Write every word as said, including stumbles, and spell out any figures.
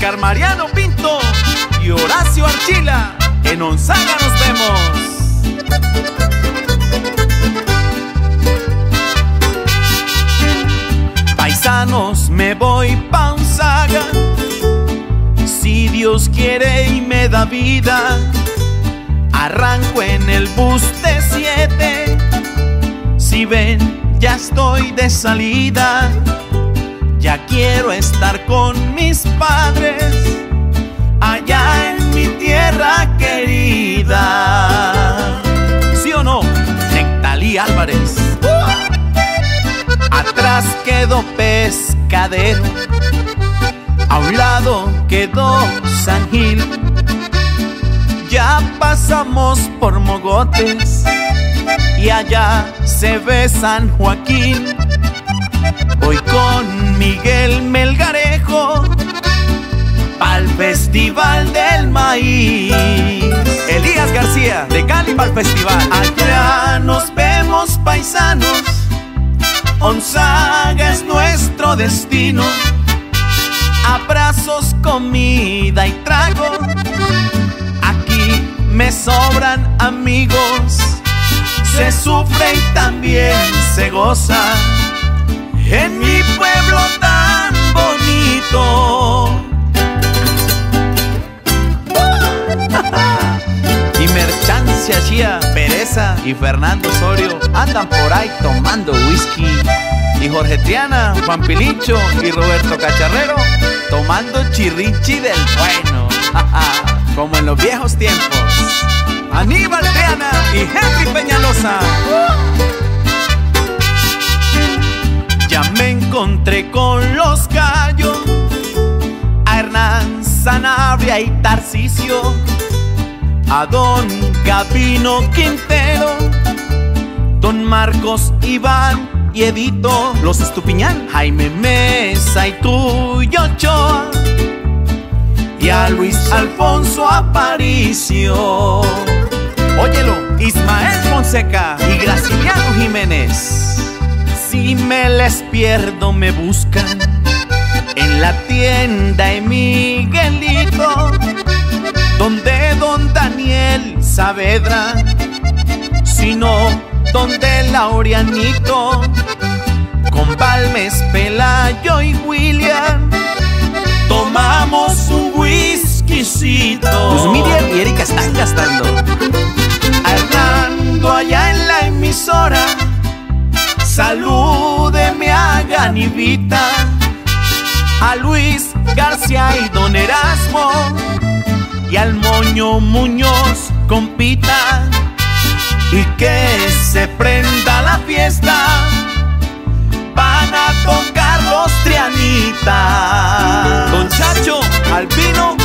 Oscar Mariano Pinto y Horacio Archila. En Onzaga nos vemos. Paisanos, me voy pa' Onzaga, si Dios quiere y me da vida. Arranco en el bus de siete, si ven ya estoy de salida. Ya quiero estar con mis padres allá en mi tierra querida. ¿Sí o no? Nectalí Álvarez. Atrás quedó Pescadero, a un lado quedó San Gil. Ya pasamos por Mogotes y allá se ve San Joaquín. Voy con Miguel Melgarejo pa'l Festival del Maíz. Elías García, de Cali pa'l festival. Allá nos vemos, paisanos, Onzaga es nuestro destino. Abrazos, comida y trago, aquí me sobran amigos. Se sufre y también se goza en mi pueblo tan bonito. Y Merchancia Chía, Pereza y Fernando Osorio andan por ahí tomando whisky. Y Jorge Triana, Juan Pilicho y Roberto Cacharrero tomando chirrichi del bueno. Como en los viejos tiempos. Aníbal Triana y Henry Peñalosa. Ya me encontré con los gallos, a Hernán Sanabria y Tarcisio, a don Gabino Quintero, don Marcos, Iván y Edito, los Estupiñán, Jaime Mesa y Tuyo Ochoa, y a Luis Alfonso Aparicio. Óyelo, Ismael Fonseca y Graciliano Jiménez. Si me les pierdo me buscan en la tienda de Miguelito, donde don Daniel Saavedra, sino donde Laureanito, con Balmes, Pelayo y William, tomamos un whiskycito. Luz Miriam y Erika están gastando. A Hernando allá en la emisora, salúdeme a Ganivita, a Luis García y don Erasmo, y al Moño Muñoz, compita, y que se prenda la fiesta. Van a tocar los Trianitas. Don Chacho, Albino